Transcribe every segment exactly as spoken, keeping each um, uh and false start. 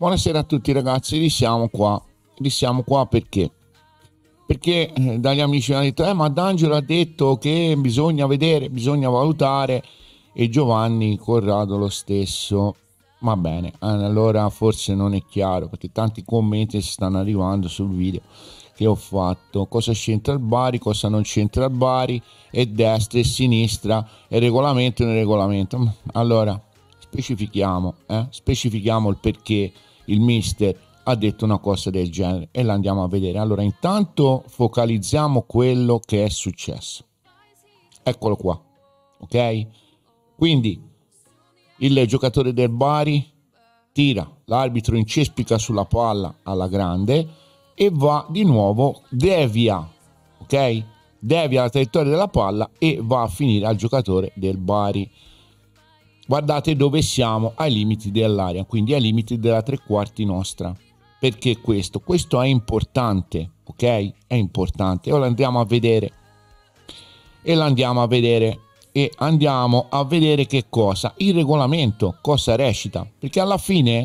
Buonasera a tutti ragazzi, risiamo qua, risiamo qua perché? Perché eh, dagli amici hanno detto, eh ma D'Angelo ha detto che bisogna vedere, bisogna valutare, e Giovanni Corrado lo stesso. Va bene, eh, allora forse non è chiaro, perché tanti commenti stanno arrivando sul video che ho fatto. Cosa c'entra il Bari, cosa non c'entra il Bari, e destra e sinistra, e regolamento e non regolamento. Allora, specifichiamo, eh? specifichiamo il perché il mister ha detto una cosa del genere e la andiamo a vedere. Allora, intanto focalizziamo quello che è successo. Eccolo qua, ok? Quindi il giocatore del Bari tira, l'arbitro incespica sulla palla alla grande e va di nuovo, devia, ok? Devia la traiettoria della palla e va a finire al giocatore del Bari. Guardate dove siamo, ai limiti dell'area, quindi ai limiti della tre quarti nostra. Perché questo? Questo è importante, ok? È importante. Ora andiamo a vedere. E l'andiamo a vedere. E andiamo a vedere che cosa? Il regolamento, cosa recita. Perché alla fine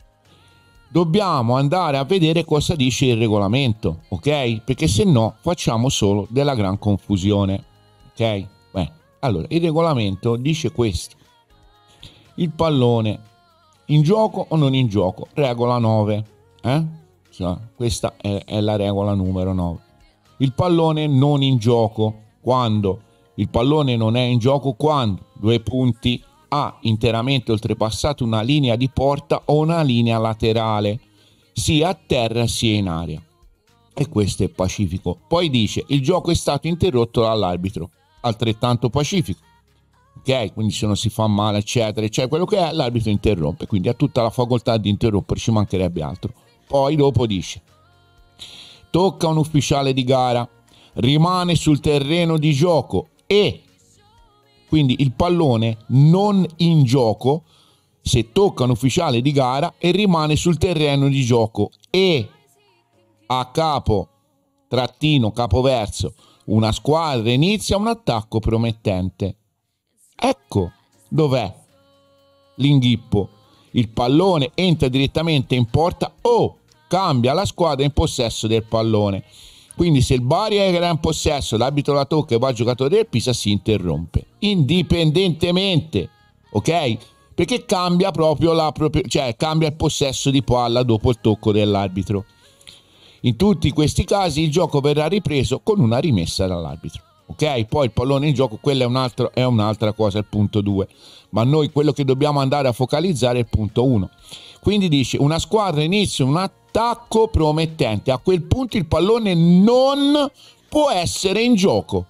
dobbiamo andare a vedere cosa dice il regolamento, ok? Perché se no facciamo solo della gran confusione, ok? Beh, allora, il regolamento dice questo. Il pallone in gioco o non in gioco? Regola nove. Eh? Cioè, questa è, è la regola numero nove. Il pallone non in gioco. Quando? Il pallone non è in gioco quando? Due punti. Ha interamente oltrepassato una linea di porta o una linea laterale, sia a terra sia in aria. E questo è pacifico. Poi dice, il gioco è stato interrotto dall'arbitro. Altrettanto pacifico. Ok, quindi se non si fa male eccetera eccetera, quello che è, l'arbitro interrompe, quindi ha tutta la facoltà di interrompere, ci mancherebbe altro. Poi dopo dice, tocca un ufficiale di gara, rimane sul terreno di gioco e quindi il pallone non in gioco se tocca un ufficiale di gara e rimane sul terreno di gioco e a capo trattino capoverso una squadra inizia un attacco promettente. Ecco dov'è l'inghippo. Il pallone entra direttamente in porta o cambia la squadra in possesso del pallone. Quindi se il Bari era in possesso, l'arbitro la tocca e va al giocatore del Pisa, si interrompe. Indipendentemente, ok? Perché cambia proprio la propria, cioè cambia il possesso di palla dopo il tocco dell'arbitro. In tutti questi casi il gioco verrà ripreso con una rimessa dall'arbitro. Ok, poi il pallone in gioco, quella è, un altro, è un'altra cosa, il punto due, ma noi quello che dobbiamo andare a focalizzare è il punto uno. Quindi dice, una squadra inizia un attacco promettente, a quel punto il pallone non può essere in gioco.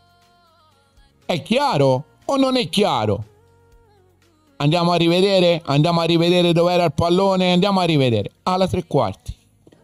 È chiaro o non è chiaro? Andiamo a rivedere, andiamo a rivedere dove era il pallone, andiamo a rivedere, alla tre quarti.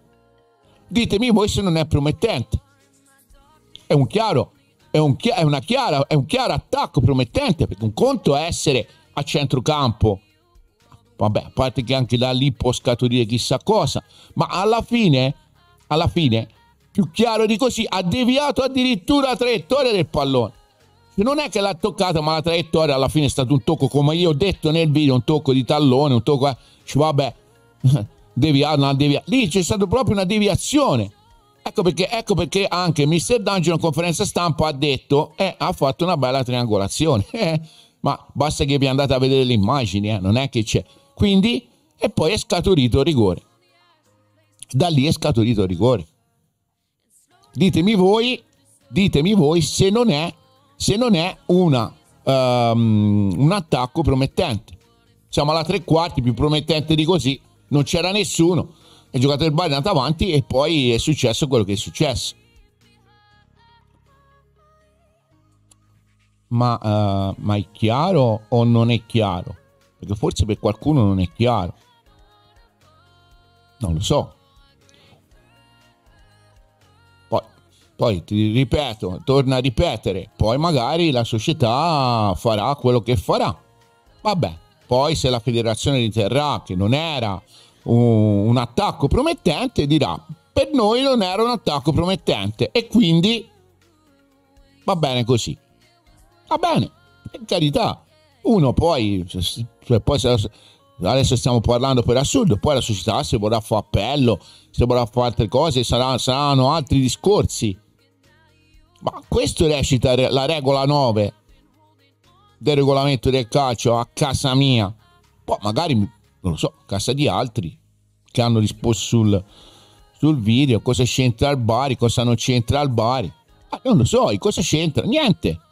Ditemi voi se non è promettente. È un chiaro È un, è, una chiara, è un chiaro attacco promettente, perché un conto è essere a centrocampo, vabbè, a parte che anche da lì può scaturire chissà cosa, ma alla fine, alla fine, più chiaro di così, ha deviato addirittura la traiettoria del pallone. Cioè, non è che l'ha toccata, ma la traiettoria alla fine è stato un tocco, come io ho detto nel video, un tocco di tallone, un tocco, eh, cioè, vabbè, deviato, una devia... lì c'è stata proprio una deviazione. Ecco perché, ecco perché anche mister D'Angelo in conferenza stampa ha detto eh, ha fatto una bella triangolazione, eh, ma basta che vi andate a vedere le immagini, eh, non è che c'è. Quindi, e poi è scaturito il rigore. Da lì è scaturito il rigore. Ditemi voi, ditemi voi se non è, se non è una, um, un attacco promettente. Siamo alla tre quarti, più promettente di così, non c'era nessuno. Il giocatore del Bari è andato avanti e poi è successo quello che è successo. Ma, uh, ma è chiaro o non è chiaro? Perché forse per qualcuno non è chiaro. Non lo so. Poi, poi ti ripeto, torna a ripetere, poi magari la società farà quello che farà. Vabbè, poi se la federazione riterrà che non era un attacco promettente, dirà per noi non era un attacco promettente e quindi va bene così, va bene, per carità. Uno poi, cioè, poi se, adesso stiamo parlando per assurdo, poi la società se vorrà fare appello, se vorrà fare altre cose, sarà, saranno altri discorsi. Ma questo recita la regola nove del regolamento del calcio a casa mia. Poi magari, non lo so, a casa di altri che hanno risposto sul, sul video, cosa c'entra al Bari, cosa non c'entra al Bari. Ah, non lo so, cosa c'entra? Niente.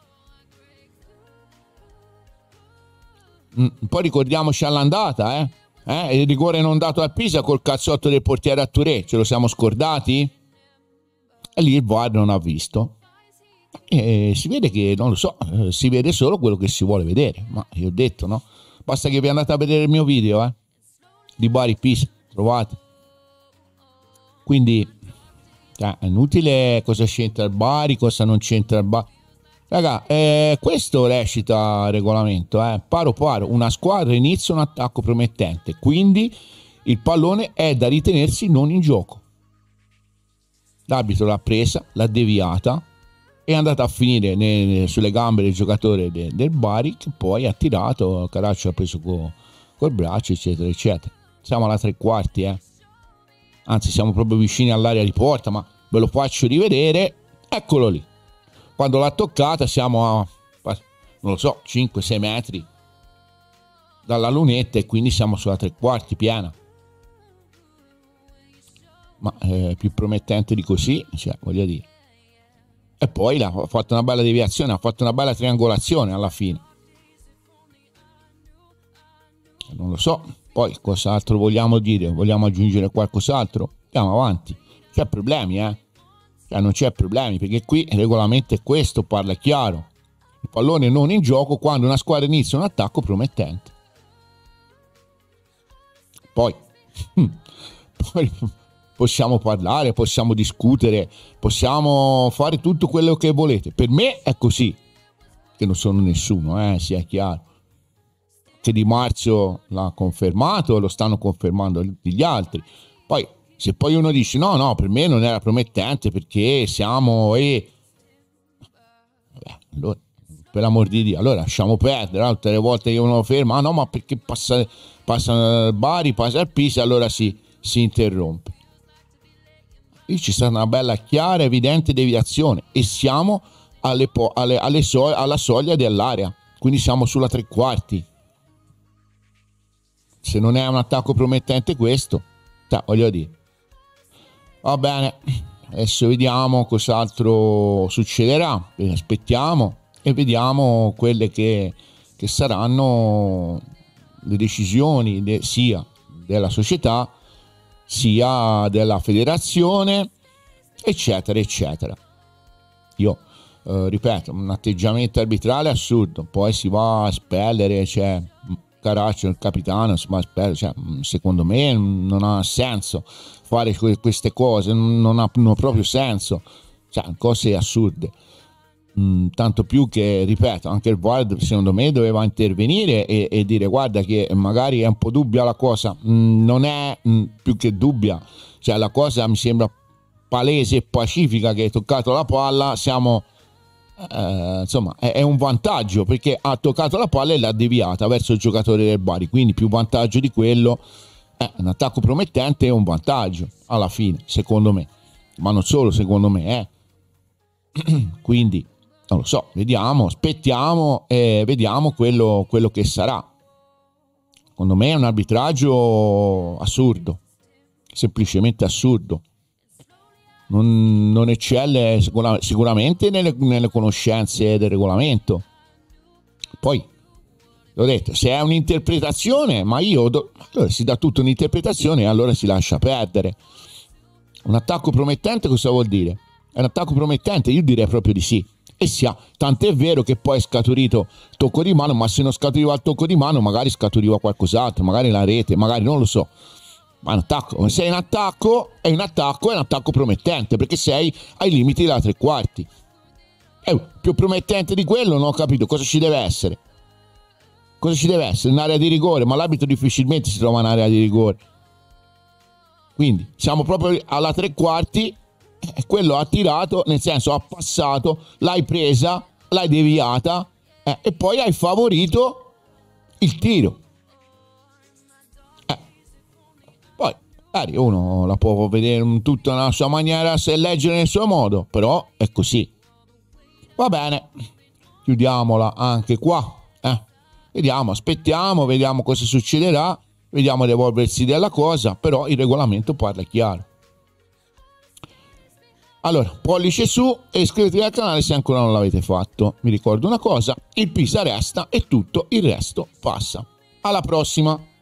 Mm, poi ricordiamoci all'andata, eh? eh? Il rigore non dato a Pisa col cazzotto del portiere a Touré, ce lo siamo scordati? E lì il V A R non ha visto. E si vede che, non lo so, si vede solo quello che si vuole vedere. Ma io ho detto, no? Basta che vi andate a vedere il mio video, eh? Di Bari Pisa, trovate. Quindi, cioè, è inutile cosa c'entra il Bari, cosa non c'entra il Bari. Raga, eh, questo recita il regolamento, eh? Paro paro, una squadra inizia un attacco promettente, quindi il pallone è da ritenersi non in gioco. L'arbitro l'ha presa, l'ha deviata, è andata a finire ne, sulle gambe del giocatore de, del Bari, che poi ha tirato, Caraccio ha preso co, col braccio, eccetera, eccetera. Siamo alla tre quarti, eh? Anzi siamo proprio vicini all'area di porta, ma ve lo faccio rivedere, eccolo lì. Quando l'ha toccata siamo a, non lo so, cinque sei metri dalla lunetta e quindi siamo sulla tre quarti piena. Ma eh, più promettente di così, cioè, voglio dire. E poi ha fatto una bella deviazione, ha fatto una bella triangolazione alla fine. Non lo so, poi cos'altro vogliamo dire? Vogliamo aggiungere qualcos'altro? Andiamo avanti. C'è problemi, eh? Cioè non c'è problemi, perché qui il regolamento è questo, parla chiaro. Il pallone non in gioco quando una squadra inizia un attacco promettente. Poi, poi possiamo parlare, possiamo discutere, possiamo fare tutto quello che volete. Per me è così, che non sono nessuno, eh, sia chiaro. Che Di Marzio l'ha confermato, lo stanno confermando gli altri. Poi se poi uno dice no no per me non era promettente perché siamo e vabbè, allora, per l'amor di Dio, allora lasciamo perdere. Altre volte che uno lo ferma, ah no ma perché passa, passa il Bari, passa il Pisa, allora si, si interrompe. Qui c'è stata una bella chiara evidente deviazione e siamo alle, po- alle, alle so- alla soglia dell'area, quindi siamo sulla tre quarti. Se non è un attacco promettente questo, cioè, voglio dire. Va bene, adesso vediamo cos'altro succederà, aspettiamo e vediamo quelle che, che saranno le decisioni de, sia della società sia della federazione, eccetera, eccetera. Io eh, ripeto, un atteggiamento arbitrale assurdo, poi si va a spellere, cioè Caraccio, il capitano, si va a spellere, cioè, secondo me non ha senso fare queste cose, non ha, non ha proprio senso, cioè cose assurde. Mm, tanto più che, ripeto, anche il V A R secondo me doveva intervenire e, e dire guarda che magari è un po' dubbia la cosa. Mm, non è mm, più che dubbia, cioè la cosa mi sembra palese e pacifica, che hai toccato la palla, siamo eh, insomma è, è un vantaggio perché ha toccato la palla e l'ha deviata verso il giocatore del Bari, quindi più vantaggio di quello. Eh, un attacco promettente è un vantaggio alla fine, secondo me, ma non solo secondo me, eh. Quindi non lo so, vediamo, aspettiamo e vediamo quello, quello che sarà. Secondo me è un arbitraggio assurdo, semplicemente assurdo. Non, non eccelle sicura, sicuramente nelle, nelle conoscenze del regolamento. Poi l'ho detto, se è un'interpretazione, ma io do, allora si dà tutta un'interpretazione e allora si lascia perdere. Un attacco promettente cosa vuol dire? È un attacco promettente? Io direi proprio di sì. E sia, tant'è vero che poi è scaturito tocco di mano, ma se non scaturiva il tocco di mano magari scaturiva qualcos'altro, magari la rete, magari non lo so. Ma un attacco, se è in attacco, è in attacco, è un attacco promettente, perché sei ai limiti della tre quarti. È più promettente di quello, non ho capito cosa ci deve essere. Cosa ci deve essere? Un'area di rigore, ma l'arbitro difficilmente si trova in area di rigore. Quindi siamo proprio alla tre quarti e quello ha tirato, nel senso ha passato, l'hai presa, l'hai deviata eh, e poi hai favorito il tiro. Magari uno la può vedere in tutta la sua maniera, se leggere nel suo modo, però è così. Va bene, chiudiamola anche qua. Eh. Vediamo, aspettiamo, vediamo cosa succederà, vediamo l'evolversi della cosa, però il regolamento parla chiaro. Allora, pollice su e iscrivetevi al canale se ancora non l'avete fatto. Mi ricordo una cosa, il Pisa resta e tutto il resto passa. Alla prossima!